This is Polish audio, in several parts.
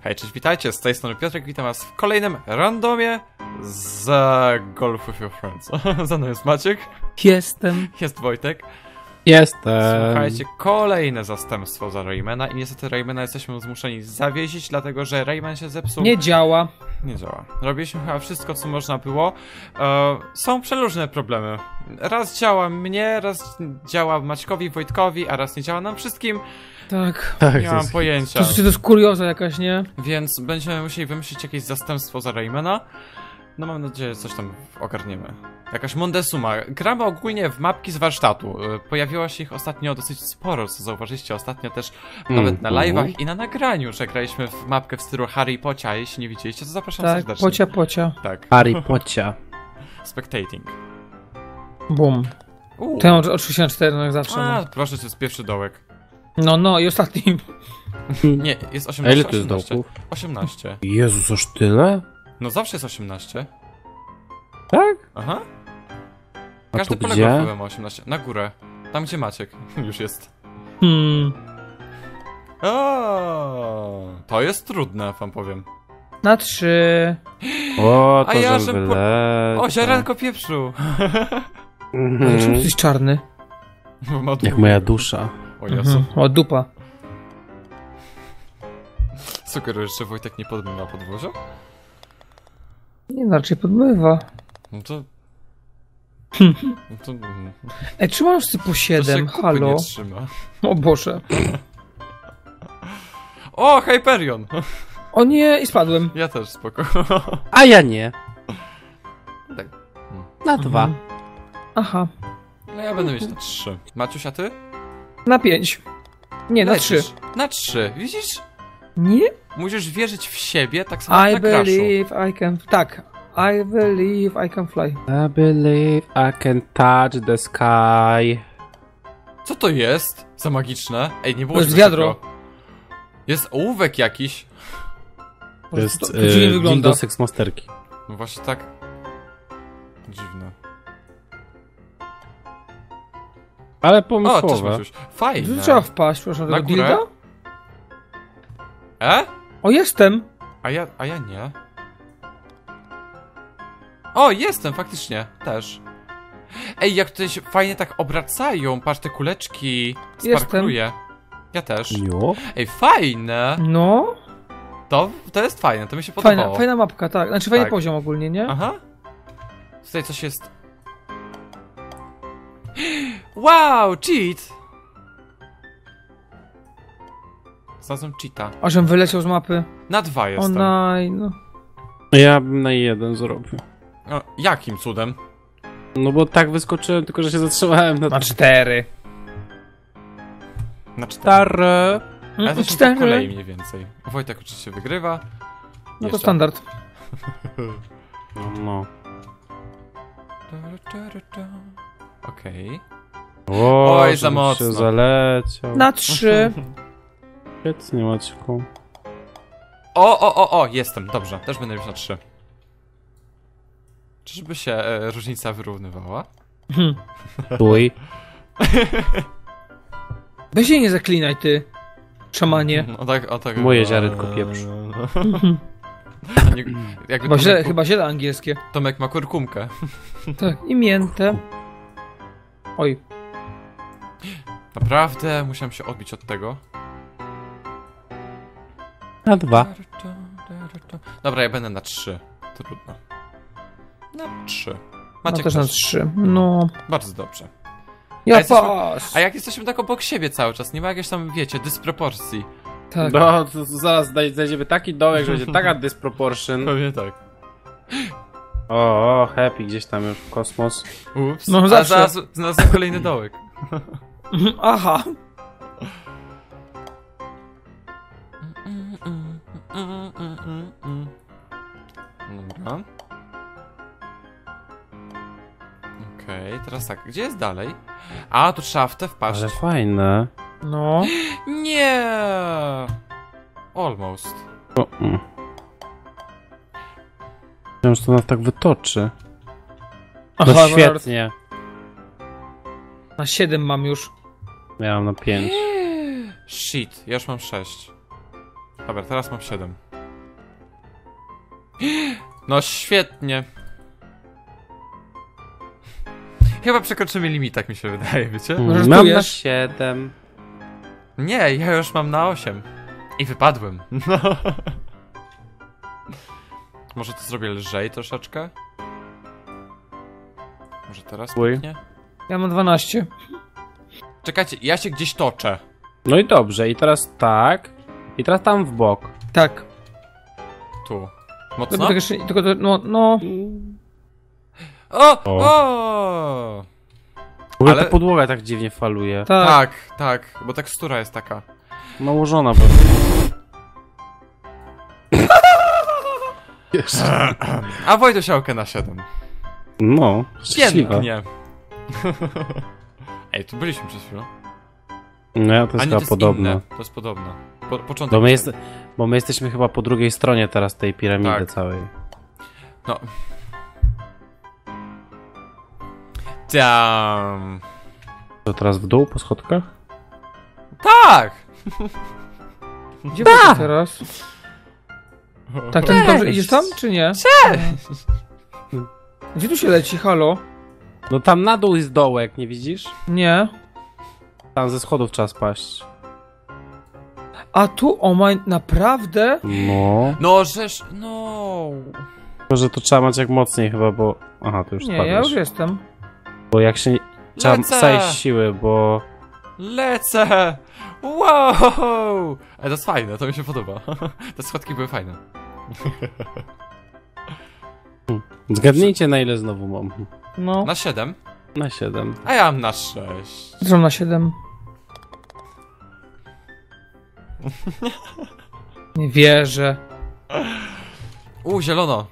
Hej, cześć, witajcie, z tej strony Piotrek, witam was w kolejnym randomie z Golf with Your Friends. Za mną jest Maciek. Jestem. Jest Wojtek. Jestem. Słuchajcie, kolejne zastępstwo za Raymana i niestety Raymana jesteśmy zmuszeni zawiesić, dlatego że Rayman się zepsuł. Nie działa. Nie działa. Robiliśmy chyba wszystko, co można było. Są przeróżne problemy. Raz działa mnie, raz działa Maćkowi, Wojtkowi, a raz nie działa nam wszystkim. Tak. Nie mam pojęcia. To jest kurioza jakaś, nie? Więc będziemy musieli wymyślić jakieś zastępstwo za Raymana. No mam nadzieję, że coś tam ogarniemy. Jakaś Mondesuma. Gramy ogólnie w mapki z warsztatu. Pojawiło się ich ostatnio dosyć sporo, co zauważyliście ostatnio też nawet na live'ach i na nagraniu, że graliśmy w mapkę w stylu Harry Pocia. Jeśli nie widzieliście, to zapraszam Tak, serdecznie. pocia. Tak. Harry Pocia. Spectating. Bum. Ten oczywiście na 4, no jak zawsze. A, No. proszę, to jest pierwszy dołek. No i ostatni. Nie, jest 18. A ile to jest 18. dołków? 18. Jezus, aż tyle? No zawsze jest 18. Tak? Aha. A Każdy tu poległ gdzie? ma 18. Na górę. Tam gdzie Maciek już jest. O, to jest trudne, wam powiem. Na 3. O, to A ja, żem że wyleciał. O, ziarenko pieprzu! Czemu ty jesteś czarny? Bo ma Jak długo. moja dusza. O Jezu. O, dupa. Sugerujesz, że Wojtek nie podmywa podwórza? Nie, no, raczej podmywa. No to... No to... Ej, czy masz ty po To się 7? kupy Halo? nie trzyma. O Boże. O, Hyperion! O nie, i spadłem. Ja też, spoko. A ja nie. Tak. Na 2. Aha. No ja będę mieć na 3. Maciuś, a ty? Na 5. Nie, na 3. Lecisz. Na 3, widzisz? Nie? Musisz wierzyć w siebie, tak samo jak I na Crashu. believe I can... Tak. I believe I can fly. I believe I can touch the sky. Co to jest? Za magiczne? Ej, nie było To jest czegoś wiadro. takiego. Jest ołówek jakiś. To jest to dziwnie wygląda. Windows X Masterki. No właśnie tak. Dziwne. Ale O, cześć pomysłowe. Maciuś. Fajne. Tu trzeba wpaść, proszę, Na tego górę? dilda? O, jestem. A ja nie. O, jestem, faktycznie. Też. Ej, jak tutaj się fajnie tak obracają. Patrz, te kuleczki. Sparkluje. Ja też. Jo. Ej, fajne. No. To jest fajne, to mi się podobało. Fajna mapka, tak. Znaczy fajny Tak. poziom ogólnie, nie? Aha. Tutaj coś jest. Wow, cheat! Znalazłem cheata. A żem wyleciał z mapy. Na 2 O jestem. naj, no. Ja bym na 1 zrobił. O, jakim cudem? No bo tak wyskoczyłem, tylko że się zatrzymałem na Na 4. Na 4. stare. Ale to się po kolei mniej więcej. Wojtek oczywiście wygrywa. No to Jeszcze. standard. No. Okej. O, Oj, za żebym mocno. się zaleciał. Na 3. Świetnie, Maćku. O, jestem, dobrze. Też będę mieć na 3. Czyżby się różnica wyrównywała? Tuj. Weź się nie zaklinaj, ty. Szamanie. O tak. Moje ziarenko pieprzu. Jakby Chyba źle angielskie. Tomek ma kurkumkę. Tak, i miętę. Oj. Naprawdę? Musiałem się odbić od tego. Na 2. Dobra, ja będę na 3. Trudno. Na 3. No Maciek też na też. 3. No. Bardzo dobrze. Ja jesteśmy- pas. A jak jesteśmy tak obok siebie cały czas, nie ma jakiejś tam, wiecie, dysproporcji. Tak. No, to zaraz znajdziemy taki dołek, że będzie taka disproportion. Pewnie tak. O, happy gdzieś tam już kosmos. Ups. No, A zawsze. zaraz znalazłem kolejny dołek. Aha. Dobra. Okej, teraz tak, gdzie jest dalej? A, tu trzeba w te wpaść. Ale fajne. No. Nie! Almost. O, Wiem, że to nas tak wytoczy. No Aha, świetnie. Na 7 mam już. Miałem na 5. Shit, ja już mam 6. Dobra, teraz mam 7. No świetnie. Chyba przekroczymy limit, tak mi się wydaje, wiecie? Może Mam na żartujesz? 7. Nie, ja już mam na 8. I wypadłem. No. Może to zrobię lżej troszeczkę? Może teraz pięknie? Ja mam 12. Czekajcie, ja się gdzieś toczę. No i dobrze, i teraz tak. I teraz tam w bok. Tak. Tu. Tylko, Mocno? tylko no. O! O. O! W ogóle Ale- ta podłoga tak dziwnie faluje. Tak. Tak, tak, bo tekstura jest taka. Nałożona pewnie. A Wojtusiałkę na 7. No, szczęśliwa. Pięknie. Ej, tu byliśmy przez chwilę. No, to A jest nie, to chyba jest podobne. inne. To jest podobne. Początek. Bo my jesteśmy chyba po drugiej stronie teraz tej piramidy Tak. całej. No. Damn. To teraz w dół po schodkach? Tak! Gdzie Wojtek teraz? Tak, ten dobrze, idziesz tam, czy nie? Gdzie tu się leci, halo? No tam na dół jest dołek, nie widzisz? Nie. Tam ze schodów trzeba spaść. A tu, o my, naprawdę? No. No, żeż... No... Tylko, że to trzeba mać jak mocniej chyba, bo... Aha, to już Nie, spadłeś. ja już jestem. Bo jak się... Trzeba Lecę! zajść siły, bo... Lecę! Wow! To jest fajne, to mi się podoba. Te schodki były fajne. Zgadnijcie na ile znowu mam. No. Na 7, Na 7. a ja mam na 6. Zresztą na 7. Nie wierzę. Zielono.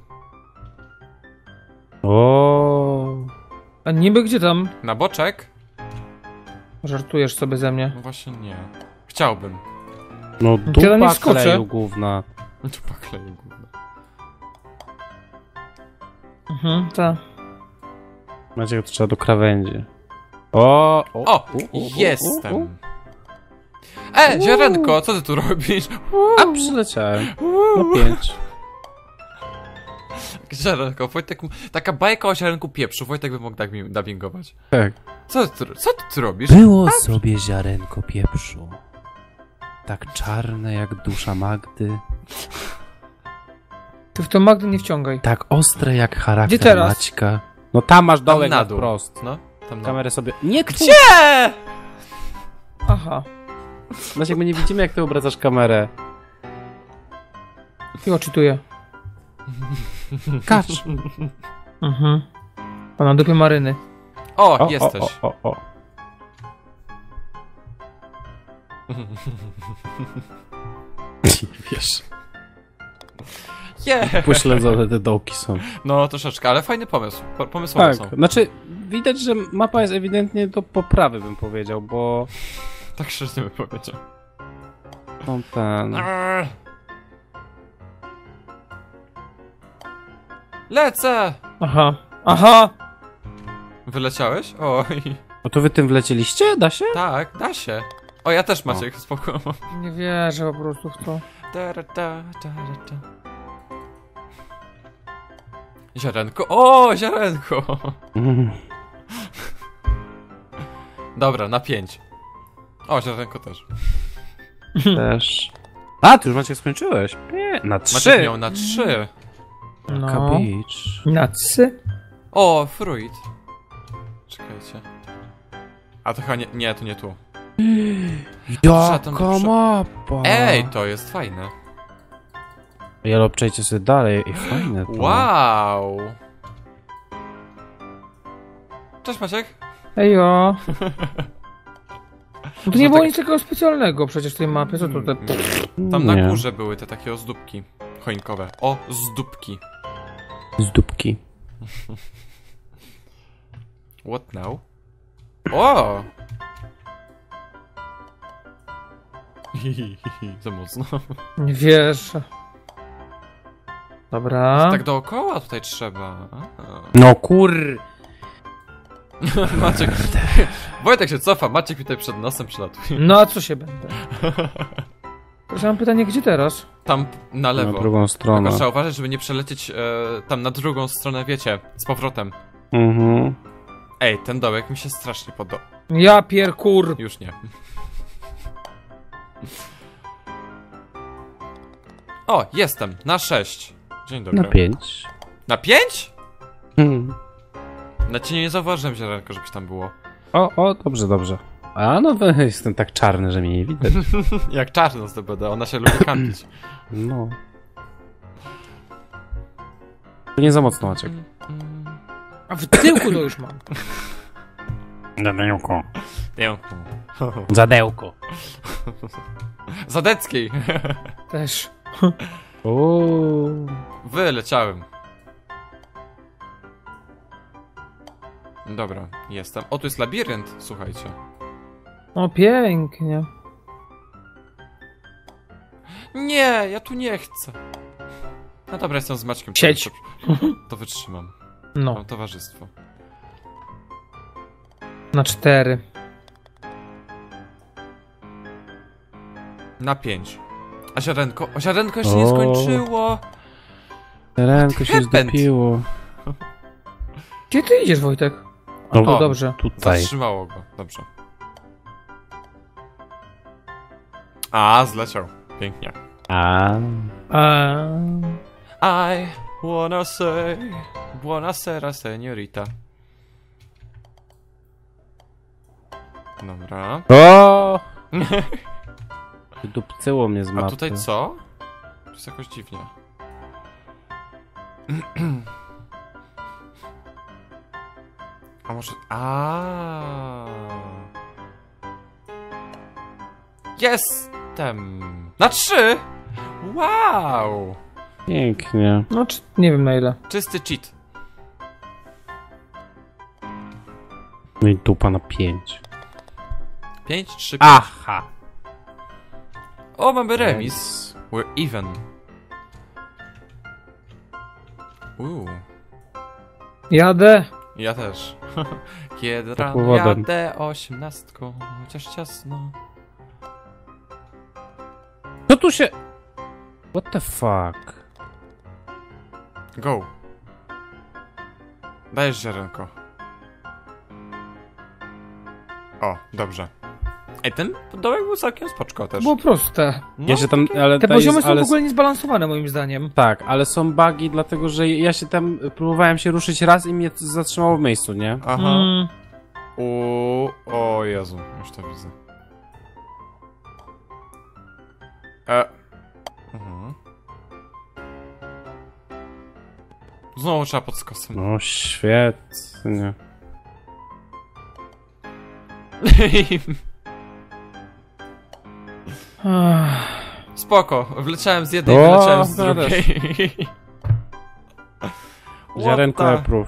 O. A niby gdzie tam? Na boczek? Żartujesz sobie ze mnie. No właśnie nie. Chciałbym. No Ja tam nie dupa wskoczę. kleju główna. Tu pakleję gówno. Mhm, tak. Macie, to trzeba do krawędzi. O! O! Jestem! Ziarenko, co ty tu robisz? A przyleciałem. No 5. Ziarenko, Wojtek... Taka bajka o ziarenku pieprzu, Wojtek by mógł dubbingować. Tak. Co ty robisz? Było sobie ziarenko pieprzu. Tak czarne jak dusza Magdy. Ty w to Magdę nie wciągaj. Tak ostre jak charakter Gdzie teraz? Maćka. No tam masz dołek na na dół. wprost. No, tam na... Kamerę sobie... Nie tu! Gdzie? Aha. Znaczy, my nie widzimy jak ty obracasz kamerę. I oczytuję. Kacz! Mhm. Pan na dupie maryny. O, jesteś. O. Wiesz, Yeah. pośledzone te dołki są. No, troszeczkę, ale fajny pomysł. Pomysłowe Tak, są. znaczy widać, że mapa jest ewidentnie do poprawy, bym powiedział, bo Tak szczerze bym powiedział. no ten... Lecę! Aha. Aha! Wyleciałeś? Oj. O, to wy tym wlecieliście? Da się? Tak, da się. O, ja też, Maciek, spoko. Nie wierzę po prostu w to. Ziarenko. O, ziarenko! Mm. Dobra, na 5. O, ziarenko też. Też. A, ty już Maciek skończyłeś? Nie, na 3. Maciek miał na 3. No. Kabicz. Nacy? O, fruit. Czekajcie. A to chyba nie, nie, to nie tu. Jaka Muszę- mapa! Ej, to jest fajne. Jelo, przejdźcie sobie dalej. I fajne to. Wow. Cześć, Maciek. Ejo. No to nie No było tak- nic takiego specjalnego przecież w tej mapie. Co to te... Tam na Nie. górze były te takie ozdóbki choinkowe. O, zdóbki. Z dupki. What now? O! Za mocno. Nie wierzę. Dobra. Tak dookoła tutaj trzeba. No kur... Maciek. Wojtek się cofa, Maciek mi tutaj przed nosem przylatuje. No a co się będę? Proszę, mam pytanie, gdzie teraz? Tam na lewo. Na drugą stronę. Tylko trzeba uważać, żeby nie przelecieć tam na drugą stronę, wiecie, z powrotem. Mhm. Ej, ten dołek mi się strasznie podoba. Ja pierkur. Już nie. O, jestem, na 6. Dzień dobry. Na 5. Na 5? Hmm. Na ciebie nie zauważyłem, ziarenko, żebyś tam było. O, dobrze, dobrze. A no to jestem tak czarny, że mnie nie widać. Jak czarno z DBD, ona się lubi kampić. No. To nie za mocno, Maciek. A w tyłku to już mam. Zadełko. Piękno. Zadełko. Zadeckiej. Też. Wyleciałem. Dobra, jestem. O, tu jest labirynt, słuchajcie. O, pięknie. Nie, ja tu nie chcę. No dobra, jestem z Maćkiem. Siedź. To wytrzymam. No, Mam towarzystwo. na 4. Na 5. A ziarenko jeszcze nie O. skończyło. Renko się happened? zdopiło. Gdzie ty idziesz, Wojtek? No, O, dobrze. Tutaj. Zatrzymało go, dobrze. A, zleciał. Pięknie. A. I wanna say, buonasera, señorita. Dobra. O! Dupcyło mnie z A mapy. tutaj co? To jest jakoś dziwnie. A może... Jestem! Na 3! Wow! Pięknie. No, nie wiem na ile. Czysty cheat. No i dupa na 5. 5, 3, 5. Aha! O, mamy remis. We're even. Jadę. Ja też. Kiedy Tak rano powodem. jadę 18, chociaż ciasno. Co tu się... What the fuck? Go. Dajesz ziarenko. O, dobrze. Ej, ten dołek był całkiem spoczko też. Było proste. No, Ja się tam... takie- Ale Te to poziomy jest, są ale... w ogóle niezbalansowane, moim zdaniem. Tak, ale są bugi, dlatego że ja się tam... Próbowałem się ruszyć raz i mnie zatrzymało w miejscu, nie? Aha. Mm. O Jezu, już to widzę. Mhm. Znowu trzeba pod skosem. No świetnie. Spoko, wleciałem z jednej, O, wyleciałem z ja drugiej. Ziarenko What approve.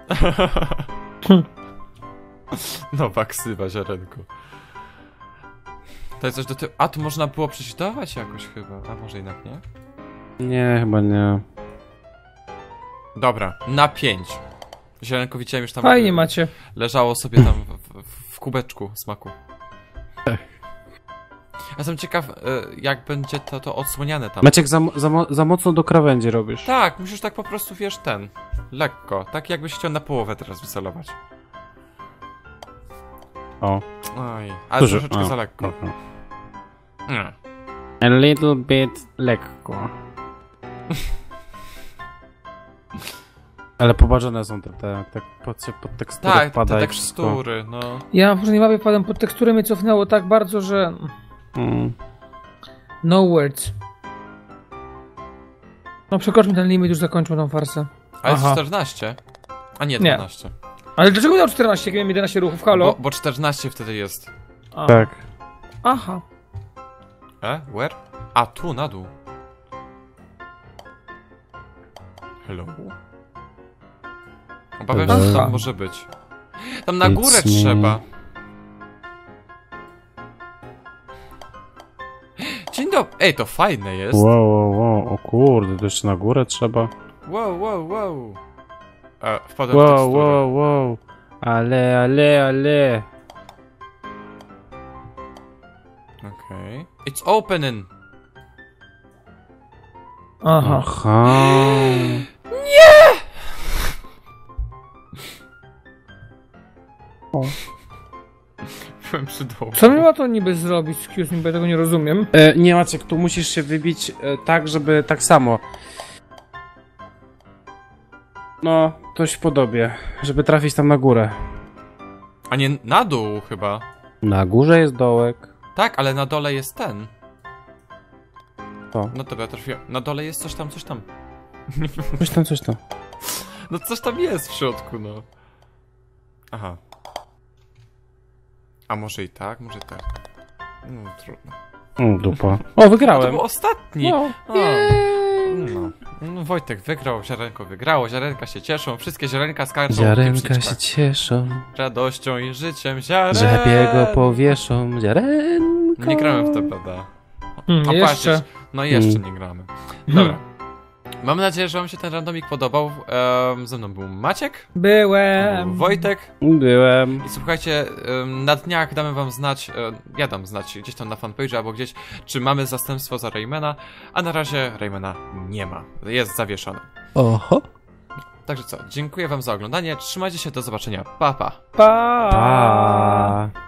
No, baksywa, ziarenko. To jest coś do tyłu. A, tu można było przeświatować jakoś chyba. A może jednak nie? Nie, chyba nie. Dobra, na 5. Ziarenko widziałem już tam. Fajnie macie. Leżało sobie tam w kubeczku smaku. Ja jestem ciekaw, jak będzie to odsłaniane tam. Maciek, za mocno do krawędzi robisz. Tak, musisz tak po prostu, wiesz, lekko. Tak jakbyś chciał na połowę teraz wycelować. O. Oj, ale Dużo. troszeczkę za lekko. Mm. A little bit lekko. Ale poparzone są te pod teksturę Tak, pada te i wszystko. tekstury, no. Ja w poprzedniej mapie wpadłem pod teksturę, mnie cofnęło tak bardzo, że... Mm. No words. No przekroczmy ten limit, już zakończmy tą farsę. A jest Aha. 14? A nie, Nie. 12. Ale dlaczego miał 14, jak miałem 11 ruchów, halo? Bo 14 wtedy jest. A. Tak. Aha. Where? A, tu, na dół. Hello? Obawiam się, że Aha. tam może być. Tam na It's górę me. trzeba. Dzień dobry. Ej, to fajne jest. Wow. O kurde, to jeszcze na górę trzeba. Wow. Wpadłem w teksturę. Wow. Ale. Okej. It's opening. Aha. Aha. Byłem przy dołu. Co miała to niby zrobić? Excuse me, bo ja tego nie rozumiem. Nie, Maciek, tu musisz się wybić tak, żeby tak samo. No, coś w podobie, żeby trafić tam na górę. A nie na dół chyba. Na górze jest dołek. Tak, ale na dole jest ten. To. No dobra, trafiłem. Na dole jest coś tam, coś tam. Coś tam. No coś tam jest w środku, no. Aha. A może i tak, może i tak. No, trudno. Dupa. O, To wygrałem. był ostatni! No. No, Wojtek wygrał, ziarenko wygrało, ziarenka się cieszą, wszystkie ziarenka skarżą w Ziarenka pieprzniczkach. się cieszą, Radością i życiem ziaren. że go powieszą. Ziarenko. Nie grałem w to, prawda? Jeszcze. Patrzeć. No jeszcze nie gramy. Dobra. Mam nadzieję, że wam się ten randomik podobał. Ze mną był Maciek, Byłem. był Wojtek. Byłem. I słuchajcie, na dniach damy wam znać, ja dam znać gdzieś tam na fanpage albo gdzieś, czy mamy zastępstwo za Raymana, a na razie Raymana nie ma, jest zawieszony. Oho. Także co, dziękuję wam za oglądanie, trzymajcie się, do zobaczenia, pa pa! Pa. Pa.